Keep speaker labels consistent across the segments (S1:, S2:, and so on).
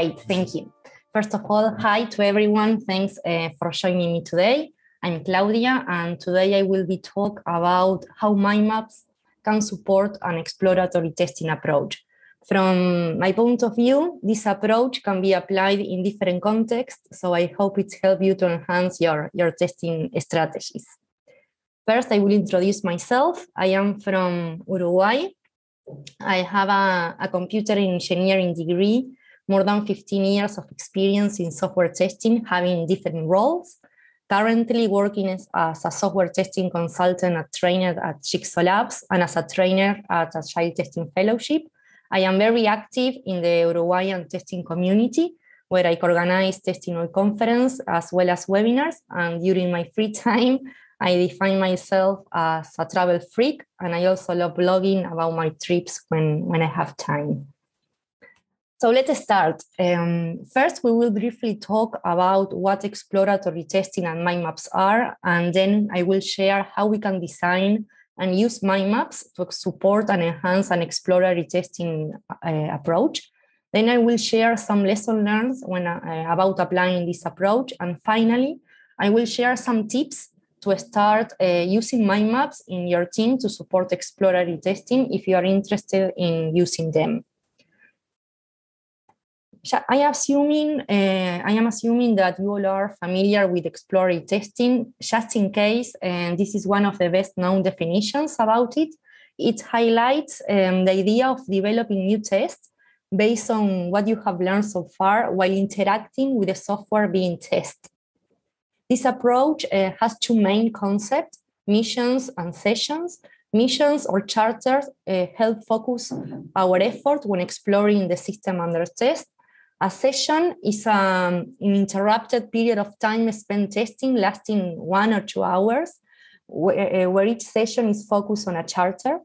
S1: Great, thank you. First of all, hi to everyone. Thanks for joining me today. I'm Claudia, and today I will be talking about how mind maps can support an exploratory testing approach. From my point of view, this approach can be applied in different contexts, so I hope it helps you to enhance your testing strategies. First, I will introduce myself. I am from Uruguay. I have a computer engineering degree, more than 15 years of experience in software testing, having different roles. Currently working as a software testing consultant and trainer at Jigsaw Labs and as a trainer at Agile Testing Fellowship. I am very active in the Uruguayan testing community, where I organize testing all conference as well as webinars. And during my free time, I define myself as a travel freak, and I also love blogging about my trips when I have time. So let's start. First, we will briefly talk about what exploratory testing and mind maps are, and then I will share how we can design and use mind maps to support and enhance an exploratory testing approach. Then I will share some lessons learned about applying this approach. And finally, I will share some tips to start using mind maps in your team to support exploratory testing if you are interested in using them. I am assuming that you all are familiar with exploratory testing. Just in case, and this is one of the best known definitions about it, it highlights the idea of developing new tests based on what you have learned so far while interacting with the software being tested. This approach has two main concepts: missions and sessions. Missions or charters help focus our effort when exploring the system under test. A session is an uninterrupted period of time spent testing, lasting 1 or 2 hours, where each session is focused on a charter.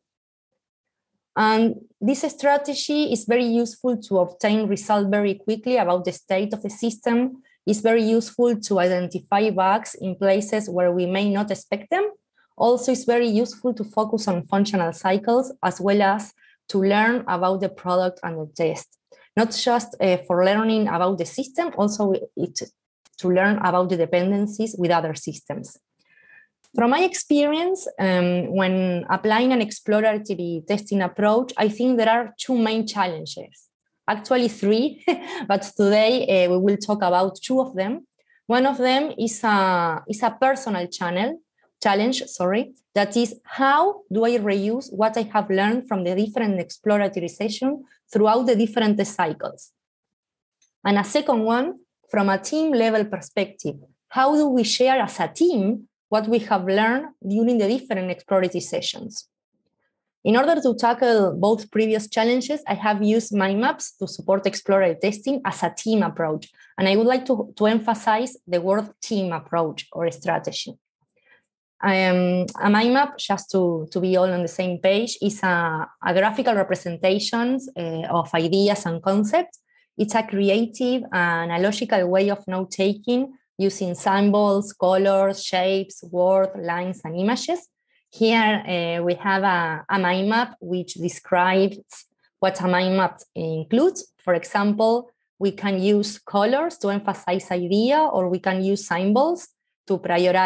S1: And this strategy is very useful to obtain results very quickly about the state of the system. It's very useful to identify bugs in places where we may not expect them. Also, it's very useful to focus on functional cycles as well as to learn about the product and the test. Not just for learning about the system, also to learn about the dependencies with other systems. From my experience, when applying an exploratory testing approach, I think there are two main challenges. Actually 3, but today we will talk about 2 of them. One of them is a personal challenge, that is, how do I reuse what I have learned from the different exploratory sessions throughout the different cycles? And a second one, from a team level perspective, how do we share as a team what we have learned during the different exploratory sessions? In order to tackle both previous challenges, I have used mind maps to support exploratory testing as a team approach. And I would like to emphasize the word team approach or strategy. A mind map, just to be all on the same page, is a graphical representation of ideas and concepts. It's a creative and a logical way of note-taking using symbols, colors, shapes, words, lines, and images. Here we have a mind map which describes what a mind map includes. For example, we can use colors to emphasize idea, or we can use symbols to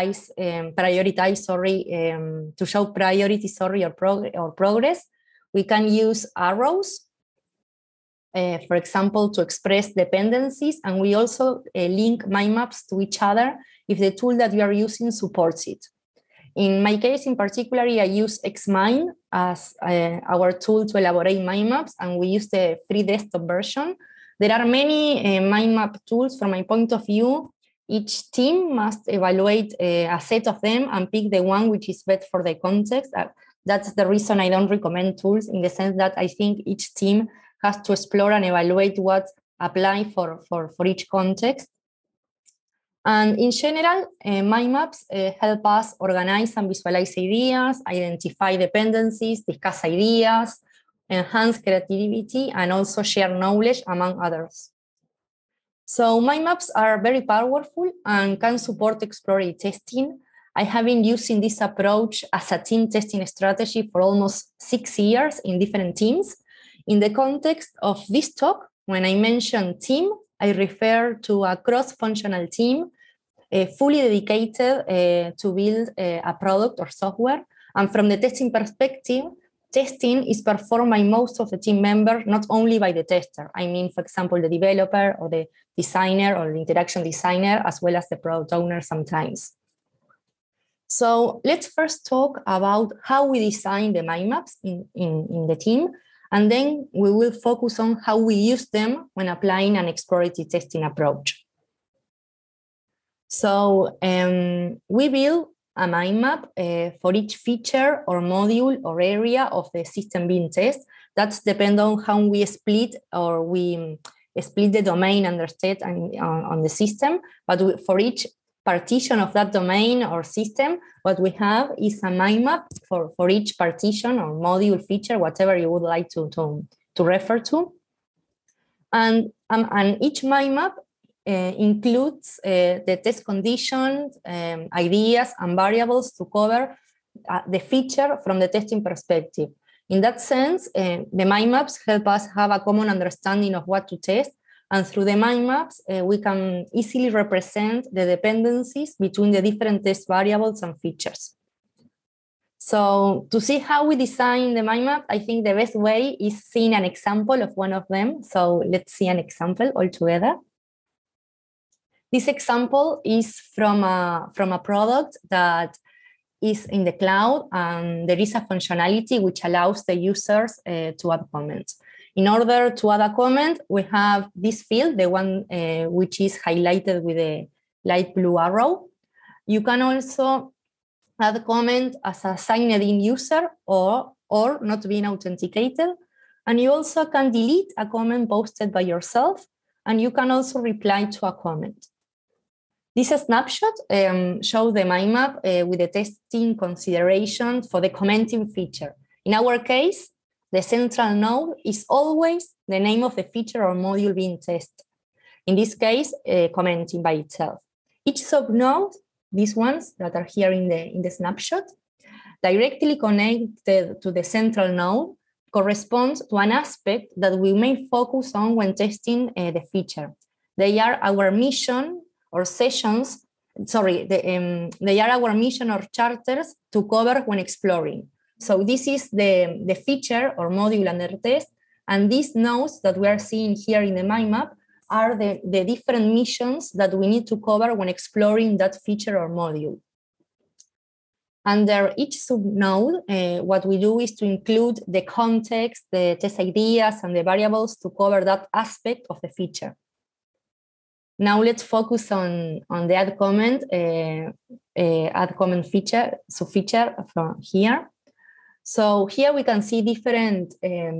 S1: to show priority, or progress. We can use arrows, for example, to express dependencies, and we also link mind maps to each other if the tool that we are using supports it. In my case, in particular, I use Xmind as our tool to elaborate mind maps, and we use the free desktop version. There are many mind map tools from my point of view. Each team must evaluate a set of them and pick the one which is best for the context. That's the reason I don't recommend tools, in the sense that I think each team has to explore and evaluate what applies for each context. And in general, mind maps help us organize and visualize ideas, identify dependencies, discuss ideas, enhance creativity, and also share knowledge, among others. So mind maps are very powerful and can support exploratory testing. I have been using this approach as a team testing strategy for almost 6 years in different teams. In the context of this talk, when I mention team, I refer to a cross-functional team fully dedicated to build a product or software. And from the testing perspective, testing is performed by most of the team members, not only by the tester. I mean, for example, the developer or the designer or the interaction designer, as well as the product owner sometimes. So let's first talk about how we design the mind maps in the team, and then we will focus on how we use them when applying an exploratory testing approach. So we build a mind map for each feature or module or area of the system being tested. That's depend on how we split the domain under state on the system. But for each partition of that domain or system, what we have is a mind map for each partition or module, feature, whatever you would like to refer to. And each mind map includes the test conditions, ideas, and variables to cover the feature from the testing perspective. In that sense, the mind maps help us have a common understanding of what to test, and through the mind maps, we can easily represent the dependencies between the different test variables and features. So to see how we design the mind map, I think the best way is seeing an example of one of them. So let's see an example all together. This example is from a product that is in the cloud, and there is a functionality which allows the users to add comments. In order to add a comment, we have this field, the one which is highlighted with a light blue arrow. You can also add a comment as a signed-in user or not being authenticated. And you also can delete a comment posted by yourself, and you can also reply to a comment. This snapshot shows the mind map with the testing consideration for the commenting feature. In our case, the central node is always the name of the feature or module being tested. In this case, commenting by itself. Each subnode, these ones that are here in the snapshot, directly connected to the central node, corresponds to an aspect that we may focus on when testing the feature. They are our mission or sessions, they are our mission or charters to cover when exploring. So this is the feature or module under test, and these nodes that we are seeing here in the mind map are the different missions that we need to cover when exploring that feature or module. Under each subnode, what we do is to include the context, the test ideas, and the variables to cover that aspect of the feature. Now let's focus on the add comment feature, feature from here. So here we can see different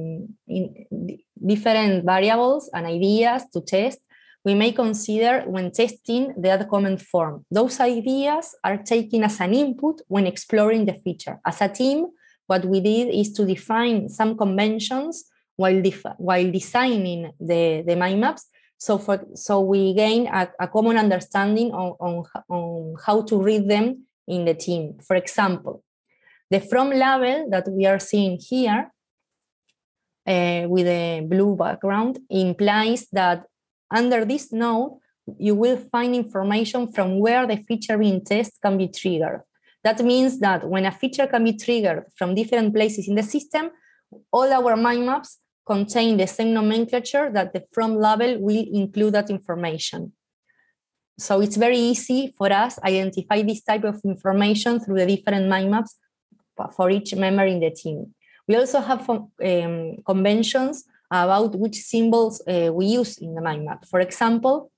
S1: variables and ideas to test we may consider when testing the add comment form. Those ideas are taken as an input when exploring the feature. As a team, what we did is to define some conventions while designing the mind maps. So we gain a common understanding on how to read them in the team. For example, the from label that we are seeing here with a blue background implies that under this node, you will find information from where the feature being tested can be triggered. That means that when a feature can be triggered from different places in the system, all our mind maps contain the same nomenclature that the from label will include that information. So it's very easy for us to identify this type of information through the different mind maps for each member in the team. We also have conventions about which symbols we use in the mind map. For example,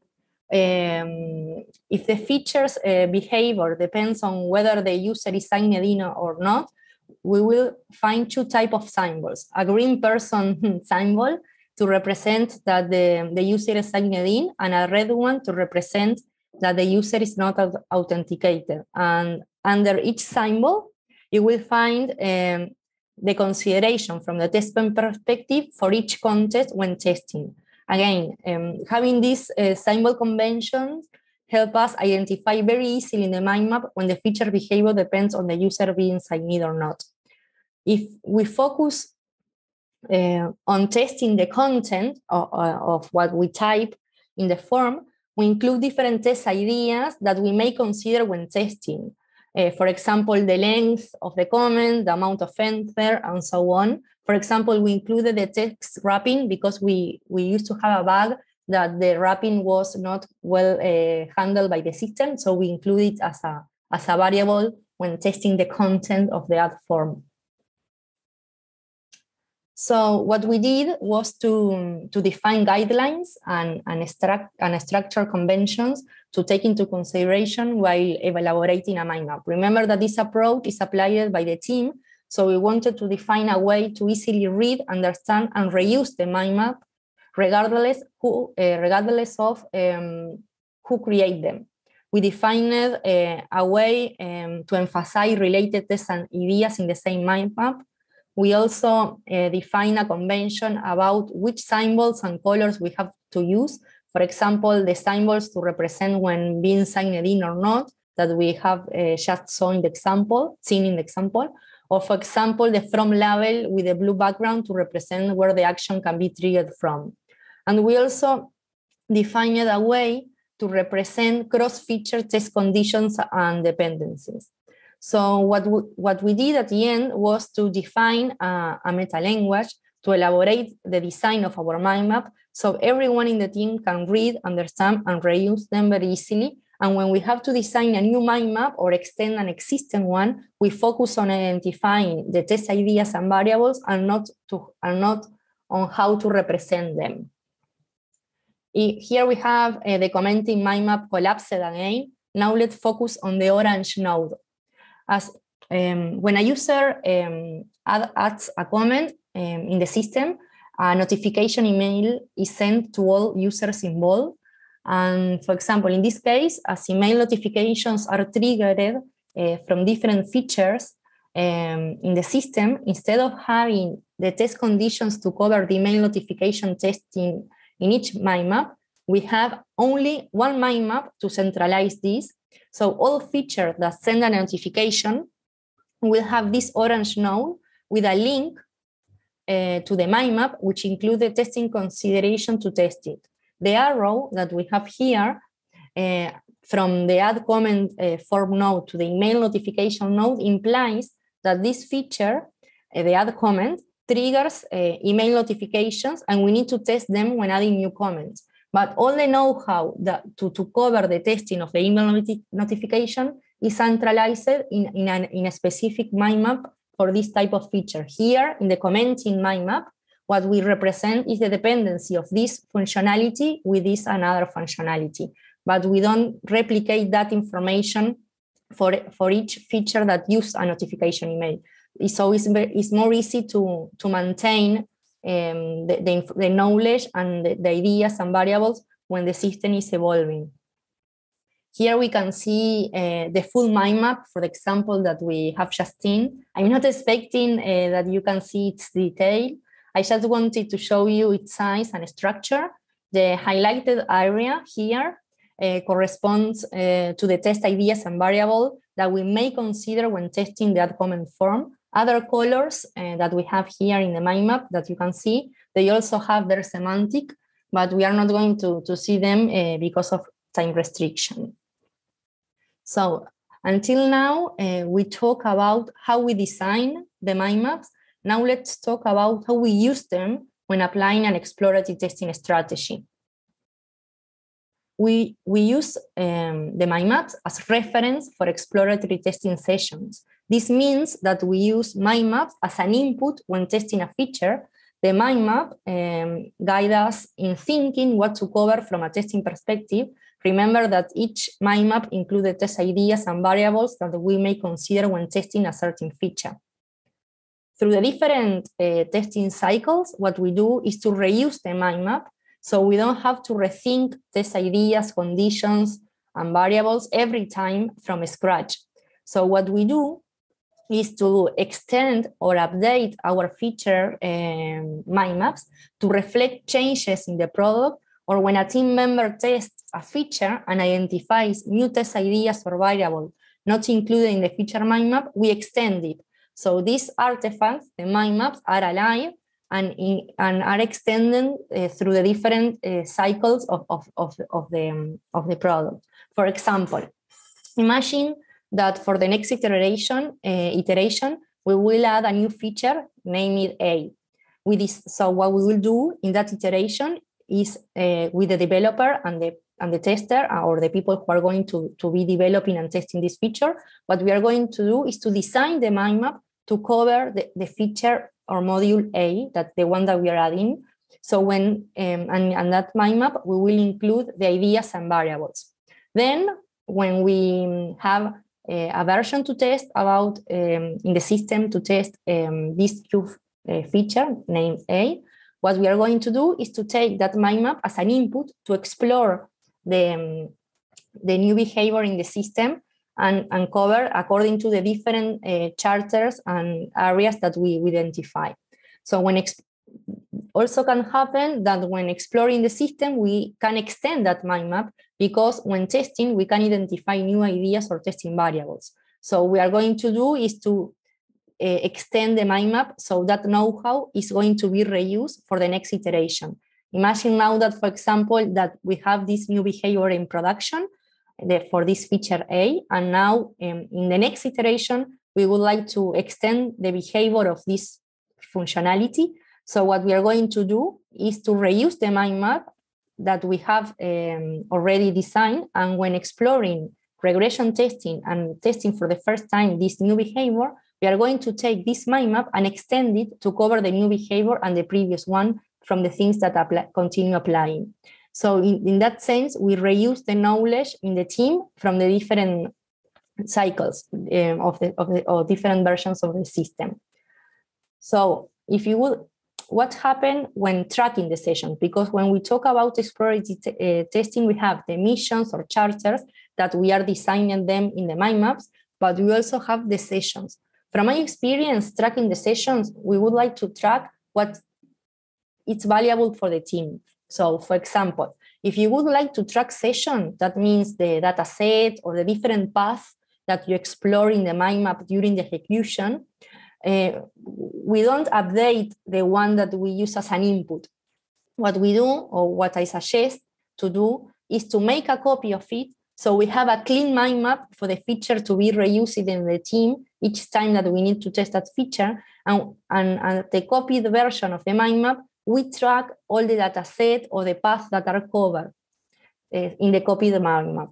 S1: if the feature's behavior depends on whether the user is signed in or not, we will find two types of symbols. A green person symbol to represent that the user is signed in, and a red one to represent that the user is not authenticated. And under each symbol, you will find the consideration from the test pen perspective for each context when testing. Again, having these symbol conventions help us identify very easily in the mind map when the feature behavior depends on the user being signed in or not. If we focus on testing the content of what we type in the form, we include different test ideas that we may consider when testing. For example, the length of the comment, the amount of enter, and so on. For example, we included the text wrapping because we used to have a bug that the wrapping was not well handled by the system, so we include it as a variable when testing the content of the ad form. So what we did was to define guidelines and structure conventions to take into consideration while elaborating a mind map. Remember that this approach is applied by the team, so we wanted to define a way to easily read, understand, and reuse the mind map, regardless of who create them. We defined a way to emphasize related tests and ideas in the same mind map. We also define a convention about which symbols and colors we have to use. For example, the symbols to represent when being signed in or not, that we have just seen in the example. Or for example, the from label with a blue background to represent where the action can be triggered from. And we also defined a way to represent cross-feature test conditions and dependencies. So what we did at the end was to define a meta-language to elaborate the design of our mind map so everyone in the team can read, understand, and reuse them very easily. And when we have to design a new mind map or extend an existing one, we focus on identifying the test ideas and variables and not on how to represent them. Here we have the commenting mind map collapsed again. Now let's focus on the orange node. As when a user adds a comment in the system, a notification email is sent to all users involved. And for example, in this case, as email notifications are triggered from different features in the system, instead of having the test conditions to cover the email notification testing in each mind map, we have only one mind map to centralize this. So all features that send a notification will have this orange node with a link to the mind map, which includes the testing consideration to test it. The arrow that we have here from the add comment form node to the email notification node implies that this feature, the add comment, triggers email notifications, and we need to test them when adding new comments. But all the know-how to cover the testing of the email notification is centralized in a specific mind map for this type of feature. Here, in the commenting mind map, what we represent is the dependency of this functionality with this another functionality. But we don't replicate that information for each feature that uses a notification email. So it's more easy to maintain the knowledge and the ideas and variables when the system is evolving. Here we can see the full mind map, for the example that we have just seen. I'm not expecting that you can see its detail. I just wanted to show you its size and structure. The highlighted area here corresponds to the test ideas and variables that we may consider when testing the add comment form. Other colors that we have here in the mind map that you can see, they also have their semantic, but we are not going to see them because of time restriction. So until now, we talk about how we design the mind maps. Now let's talk about how we use them when applying an exploratory testing strategy. We use the mind maps as reference for exploratory testing sessions. This means that we use mind maps as an input when testing a feature. The mind map guides us in thinking what to cover from a testing perspective. Remember that each mind map includes test ideas and variables that we may consider when testing a certain feature. Through the different testing cycles, what we do is to reuse the mind map, so we don't have to rethink test ideas, conditions, and variables every time from scratch. So what we do is to extend or update our feature mind maps to reflect changes in the product, or when a team member tests a feature and identifies new test ideas or variables not included in the feature mind map, we extend it. So these artifacts, the mind maps, are alive and are extended through the different cycles of the product. For example, imagine that for the next iteration, we will add a new feature, named A. So what we will do in that iteration is with the developer and the tester, or the people who are going to be developing and testing this feature, what we are going to do is to design the mind map to cover the feature or module A, that's the one that we are adding. So when, and that mind map, we will include the ideas and variables. Then when we have a version to test about, in the system to test this new feature named A, what we are going to do is to take that mind map as an input to explore the new behavior in the system and cover according to the different charters and areas that we identify. So when also can happen that when exploring the system, we can extend that mind map, because when testing, we can identify new ideas or testing variables. So what we are going to do is to extend the mind map so that know-how is going to be reused for the next iteration. Imagine now that, for example, that we have this new behavior in production for this feature A, and now in the next iteration, we would like to extend the behavior of this functionality. So what we are going to do is to reuse the mind map that we have already designed, and when exploring regression testing and testing for the first time this new behavior, we are going to take this mind map and extend it to cover the new behavior and the previous one from the things that continue applying. So in that sense, we reuse the knowledge in the team from the different cycles or different versions of the system. So if you would, what happened when tracking the session? Because when we talk about exploratory testing, we have the missions or charters that we are designing them in the mind maps, but we also have the sessions. From my experience tracking the sessions, we would like to track what is valuable for the team. So for example, if you would like to track session, that means the data set or the different paths that you explore in the mind map during the execution, we don't update the one that we use as an input. What we do, or what I suggest to do, is to make a copy of it, so we have a clean mind map for the feature to be reused in the team each time that we need to test that feature, and the copied version of the mind map, we track all the data set or the paths that are covered in the copied mind map.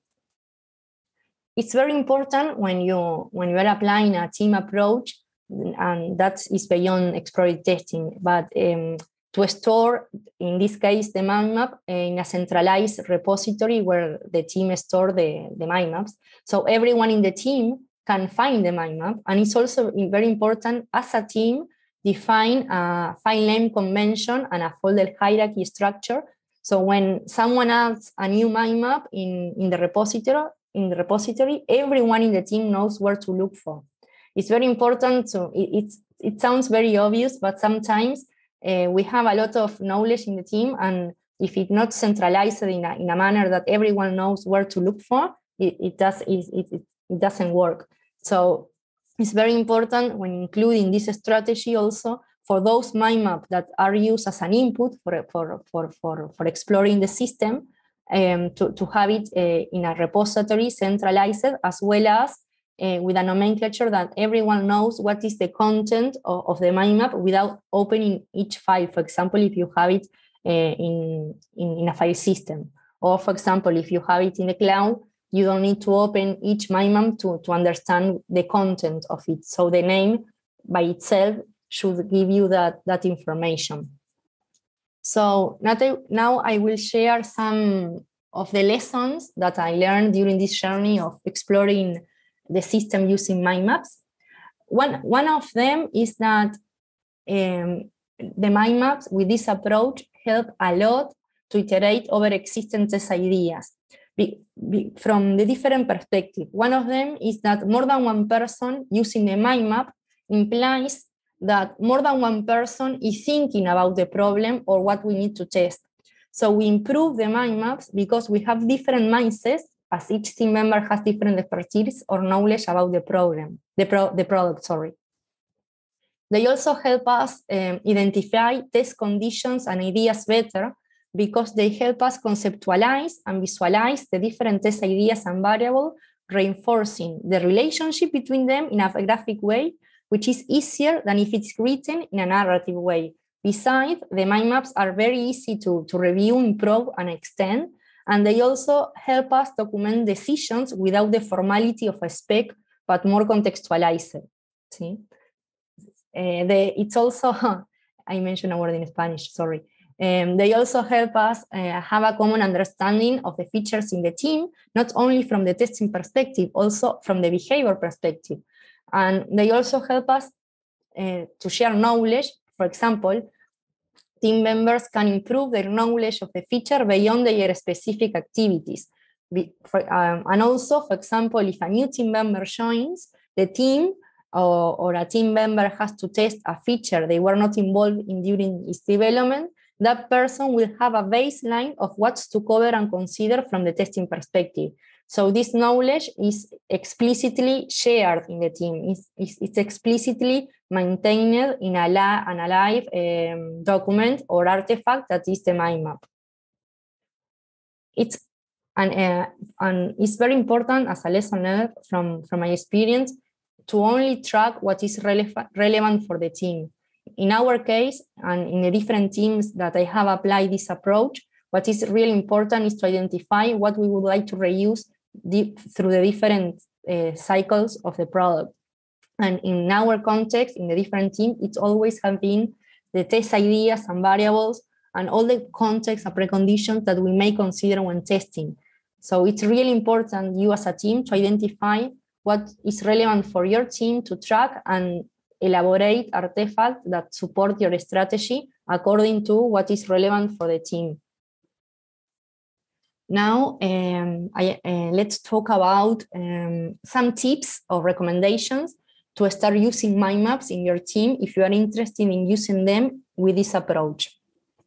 S1: It's very important when you are applying a team approach, and that is beyond exploratory testing, but to store, in this case, the mind map in a centralized repository where the team store the mind maps. So everyone in the team can find the mind map. And it's also very important as a team define a file name convention and a folder hierarchy structure. So when someone adds a new mind map in the repository, everyone in the team knows where to look for. It's very important. So it sounds very obvious, but sometimes we have a lot of knowledge in the team, and if it's not centralized in a manner that everyone knows where to look for, it doesn't work. So it's very important when including this strategy also for those mind maps that are used as an input for exploring the system, to have it in a repository centralized, as well as with a nomenclature that everyone knows what is the content of the mind map without opening each file. For example, if you have it in a file system, or for example, if you have it in the cloud, you don't need to open each mind map to understand the content of it. So the name by itself should give you that information. So now I will share some of the lessons that I learned during this journey of exploring the system using mind maps. One of them is that the mind maps with this approach help a lot to iterate over existing test ideas from the different perspectives. One of them is that more than one person using the mind map implies that more than one person is thinking about the problem or what we need to test. So we improve the mind maps because we have different mindsets, as each team member has different expertise or knowledge about the problem, the product. They also help us identify test conditions and ideas better because they help us conceptualize and visualize the different test ideas and variables, reinforcing the relationship between them in a graphic way, which is easier than if it's written in a narrative way. Besides, the mind maps are very easy to review, improve, and extend, and they also help us document decisions without the formality of a spec, but more contextualized. See? It's also, I mentioned a word in Spanish, sorry. They also help us have a common understanding of the features in the team, not only from the testing perspective, also from the behavior perspective. And they also help us to share knowledge. For example, team members can improve their knowledge of the feature beyond their specific activities. And also, for example, if a new team member joins the team, or a team member has to test a feature they were not involved in during its development, that person will have a baseline of what's to cover and consider from the testing perspective. So this knowledge is explicitly shared in the team. It's explicitly maintained in a live document or artifact that is the mind map. And it's very important as a lesson learned from my experience to only track what is relevant for the team. In our case, and in the different teams that I have applied this approach, what is really important is to identify what we would like to reuse through the different cycles of the product. And in our context, in the different teams, it's always have been the test ideas and variables and all the context and preconditions that we may consider when testing. So it's really important, you as a team, to identify what is relevant for your team to track and elaborate artifacts that support your strategy according to what is relevant for the team. Now, let's talk about some tips or recommendations to start using mind maps in your team if you are interested in using them with this approach.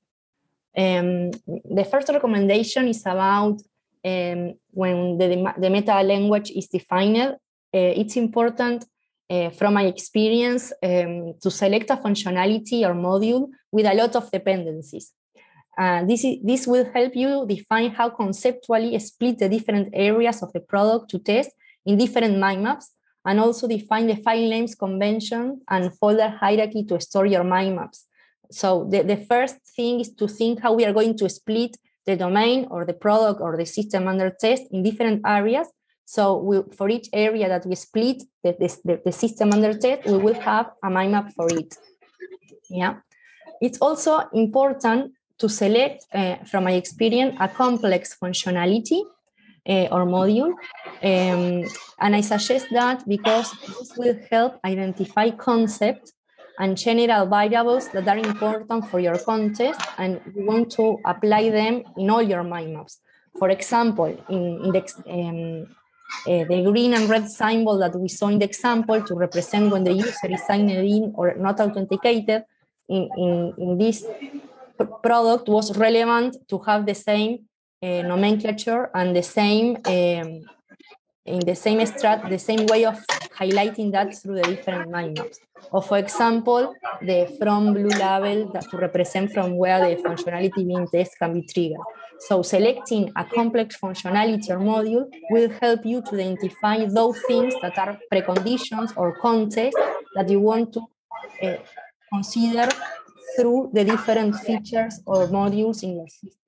S1: The first recommendation is about when the meta language is defined. It's important, from my experience, to select a functionality or module with a lot of dependencies. This will help you define how conceptually split the different areas of the product to test in different mind maps, and also define the file names convention and folder hierarchy to store your mind maps. So the first thing is to think how we are going to split the domain or the product or the system under test in different areas. So for each area that we split the system under test, we will have a mind map for it. Yeah, it's also important to select, from my experience, a complex functionality or module. And I suggest that because this will help identify concepts and general variables that are important for your contest, and you want to apply them in all your mind maps. For example, in the green and red symbol that we saw in the example to represent when the user is signed in or not authenticated, in this product was relevant to have the same nomenclature and the same in the same way of highlighting that through the different mind maps. Or for example, the from blue label that to represent from where the functionality being tested can be triggered. So selecting a complex functionality or module will help you to identify those things that are preconditions or context that you want to consider through the different features or modules in your system.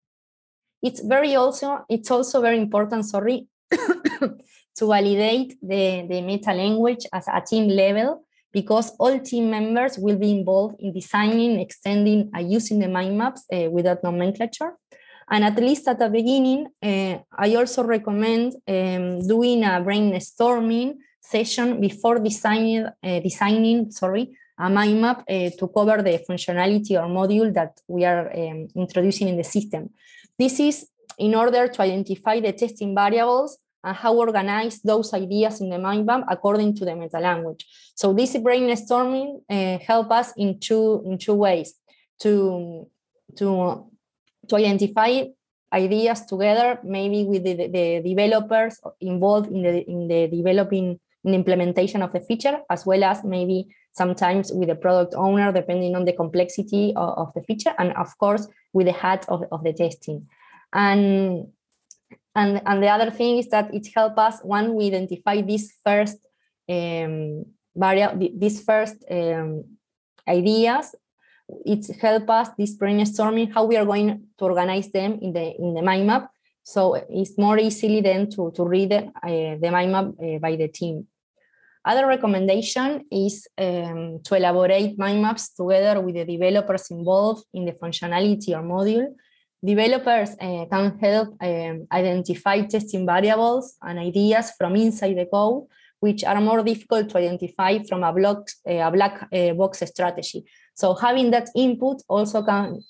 S1: It's also very important, to validate the meta language as a team level, because all team members will be involved in designing, extending, and using the mind maps with that nomenclature. And at least at the beginning, I also recommend doing a brainstorming session before designing a mind map to cover the functionality or module that we are introducing in the system. This is in order to identify the testing variables and how organize those ideas in the mind map according to the meta language. So this brainstorming help us in two ways: to identify ideas together, maybe with the developers involved in the in implementation of the feature, as well as maybe sometimes with the product owner, depending on the complexity of the feature, and of course, with the hat of the testing. And the other thing is that it helps us when we identify these first ideas. It helps us this brainstorming how we are going to organize them in the mind map. So it's more easily then to read the mind map by the team. Other recommendation is to elaborate mind maps together with the developers involved in the functionality or module. Developers can help identify testing variables and ideas from inside the code, which are more difficult to identify from a black box strategy. So having that input also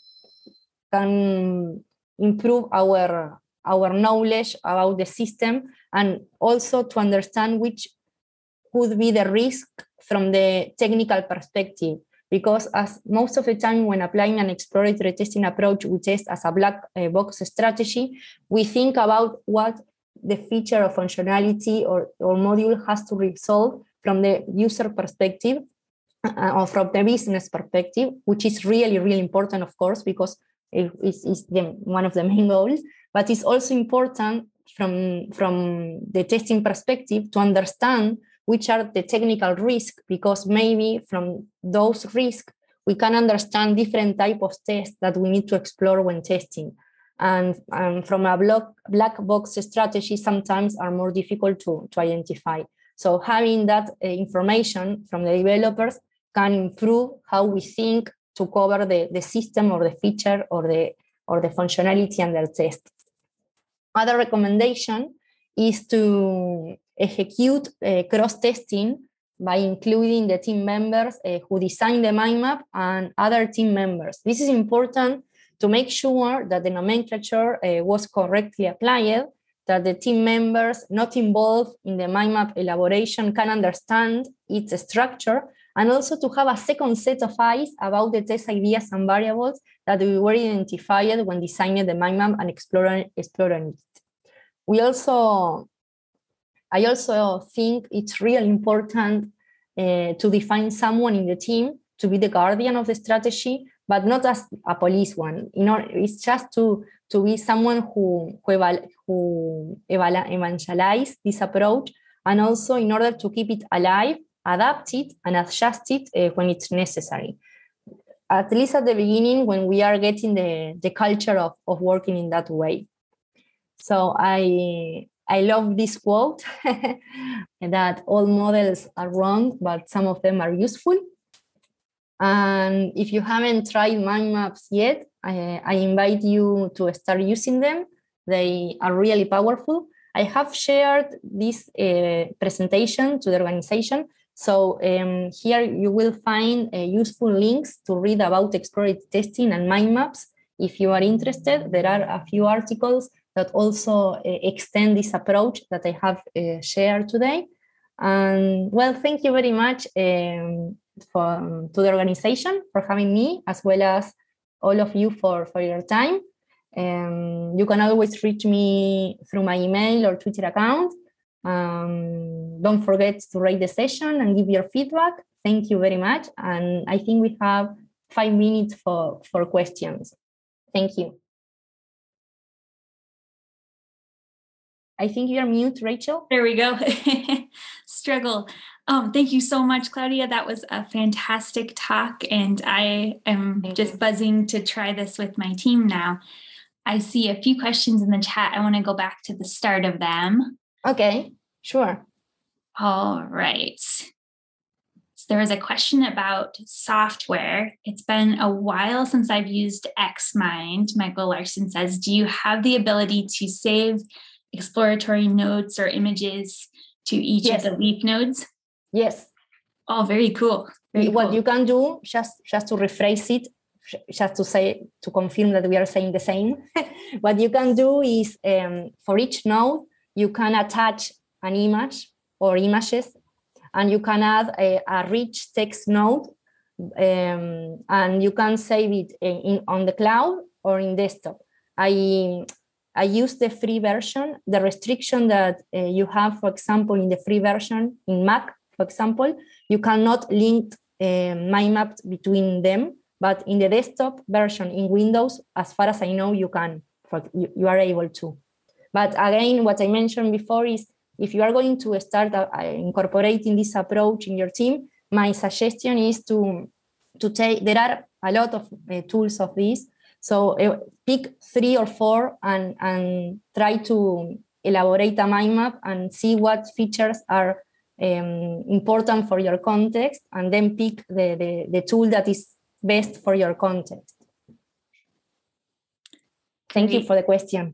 S1: can improve our knowledge about the system, and also to understand which could be the risk from the technical perspective. Because as most of the time when applying an exploratory testing approach, we test as a black box strategy, we think about what the feature or functionality or module has to resolve from the user perspective or from the business perspective, which is really, really important, of course, because it's one of the main goals. But it's also important from the testing perspective to understand which are the technical risks, because maybe from those risks, we can understand different types of tests that we need to explore when testing. And from a black box strategy, sometimes are more difficult to identify. So having that information from the developers can improve how we think to cover the system or the feature or the functionality under test. Other recommendation is to execute cross-testing by including the team members who design the mind map and other team members. This is important to make sure that the nomenclature was correctly applied, that the team members not involved in the mind map elaboration can understand its structure, and also to have a second set of eyes about the test ideas and variables that we were identified when designing the mind map and exploring it. I also think it's really important to define someone in the team to be the guardian of the strategy, but not as a police one. It's just to be someone who evangelize this approach, and also in order to keep it alive, adapt it and adjust it when it's necessary. At least at the beginning, when we are getting the culture of working in that way. So I love this quote that all models are wrong, but some of them are useful. And if you haven't tried mind maps yet, I invite you to start using them. They are really powerful. I have shared this presentation to the organization. So here you will find useful links to read about exploratory testing and mind maps. If you are interested, there are a few articles that also extend this approach that I have shared today. And well, thank you very much to the organization for having me, as well as all of you for your time. You can always reach me through my email or Twitter account. Don't forget to rate the session and give your feedback. Thank you very much. And I think we have 5 minutes for questions. Thank you. I think you're mute, Rachel.
S2: There we go. Struggle. Thank you so much, Claudia. That was a fantastic talk, and I am just buzzing to try this with my team now. I see a few questions in the chat. I want to go back to the start of them.
S1: Okay, sure.
S2: All right. So there was a question about software. It's been a while since I've used XMind. Michael Larson says, do you have the ability to save exploratory notes or images to each of the leaf nodes?
S1: Yes.
S2: Oh, very cool.
S1: What you can do, just to rephrase it, just to confirm that we are saying the same, what you can do is for each node, you can attach an image or images, and you can add a rich text node, and you can save it on the cloud or in desktop. I use the free version. The restriction that you have, for example, in the free version in Mac, for example, you cannot link mind maps between them, but in the desktop version in Windows, as far as I know, you can, you are able to. But again, what I mentioned before is if you are going to start incorporating this approach in your team, my suggestion is to take, there are a lot of tools of this. So pick 3 or 4 and try to elaborate a mind map and see what features are important for your context, and then pick the tool that is best for your context. Thank you for the question.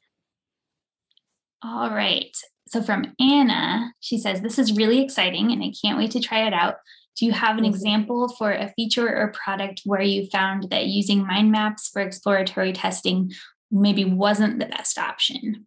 S2: All right. So from Anna, she says, this is really exciting and I can't wait to try it out. Do you have an example for a feature or product where you found that using mind maps for exploratory testing maybe wasn't the best option?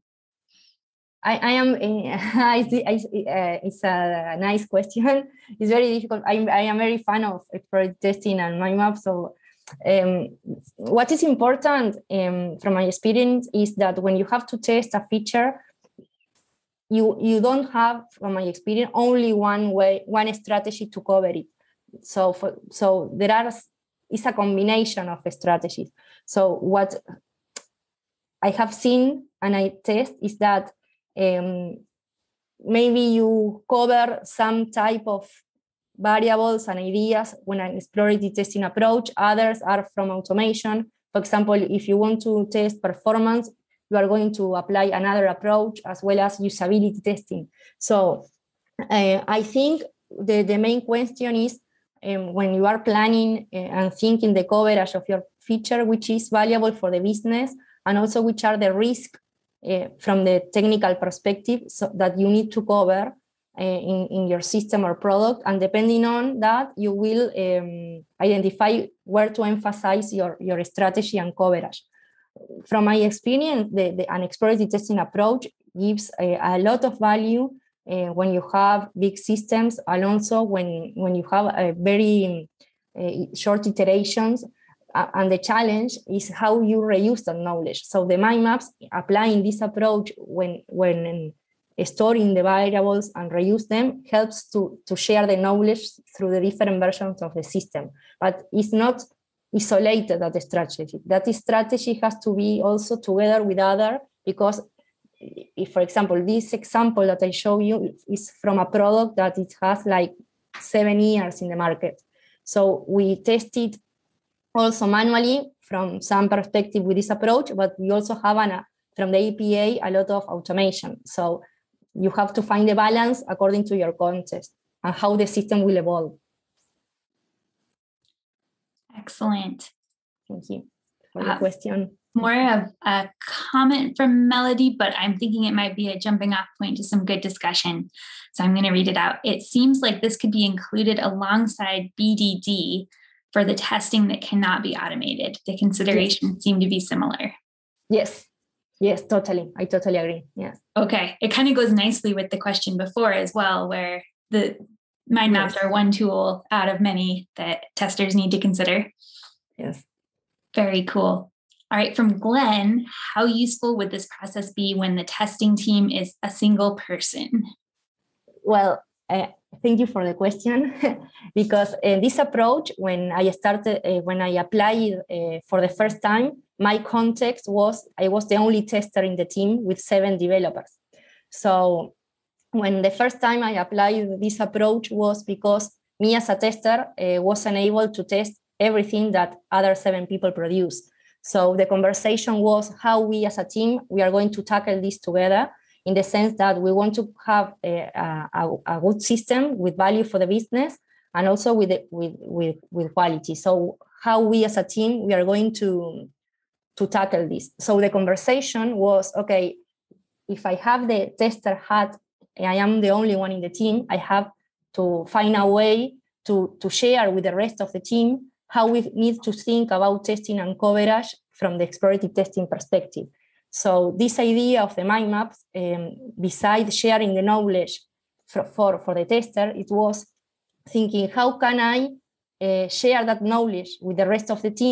S1: It's a nice question. It's very difficult. I am very fan of exploratory testing and mind maps. So what is important from my experience is that when you have to test a feature, you don't have, from my experience, only one strategy to cover it. So it's a combination of strategies. So what I have seen and I test is that maybe you cover some type of variables and ideas when an exploratory testing approach. Others are from automation. For example, if you want to test performance, you are going to apply another approach, as well as usability testing. So I think the main question is when you are planning and thinking the coverage of your feature, which is valuable for the business, and also which are the risks from the technical perspective that you need to cover in your system or product. And depending on that, you will identify where to emphasize your strategy and coverage. From my experience, an exploratory testing approach gives a lot of value when you have big systems, and also when you have a very short iterations. And the challenge is how you reuse that knowledge. So the mind maps, applying this approach when storing the variables and reuse them, helps to share the knowledge through the different versions of the system. But it's not isolated, that strategy. That strategy has to be also together with other, because if, for example, this example that I show you is from a product that it has like 7 years in the market. So we tested also manually from some perspective with this approach, but we also have from the APA a lot of automation. So you have to find the balance according to your context and how the system will evolve.
S2: Excellent.
S1: Thank you for the question.
S2: More of a comment from Melody, but I'm thinking it might be a jumping off point to some good discussion. So I'm going to read it out. It seems like this could be included alongside BDD for the testing that cannot be automated. The considerations seem to be similar.
S1: Yes, totally. I totally agree. Yes.
S2: Okay. It kind of goes nicely with the question before as well, where the mind maps are one tool out of many that testers need to consider.
S1: Yes.
S2: Very cool. All right. From Glenn, how useful would this process be when the testing team is a single person?
S1: Well, thank you for the question, because this approach, when I applied for the first time, my context was I was the only tester in the team with 7 developers. So when the first time I applied this approach was because me as a tester wasn't able to test everything that other 7 people produce. So the conversation was how we as a team, we are going to tackle this together, in the sense that we want to have a good system with value for the business and also with quality. So how we as a team, we are going to tackle this. So the conversation was, okay, if I have the tester hat, I am the only one in the team, I have to find a way to share with the rest of the team how we need to think about testing and coverage from the exploratory testing perspective. So this idea of the mind maps, besides sharing the knowledge for the tester, it was thinking, how can I share that knowledge with the rest of the team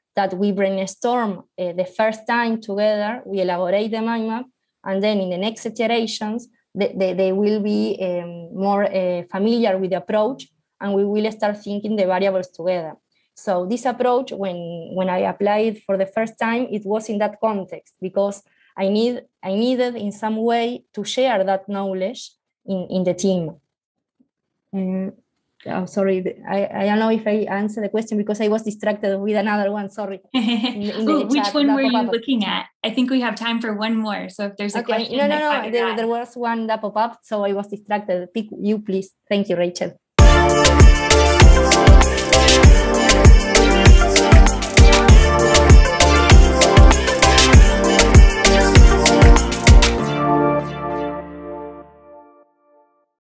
S1: that we brainstorm the first time together, we elaborate the mind map, and then in the next iterations, they will be more familiar with the approach, and we will start thinking the variables together. So this approach, when I applied for the first time, it was in that context, because I needed in some way to share that knowledge in the team. Oh, sorry, I don't know if I answered the question because I was distracted with another one. Sorry.
S2: Which one were you looking at? I think we have time for one more. So if there's a question.
S1: No. There was one that popped up, so I was distracted. Pick you, please. Thank you, Rachel.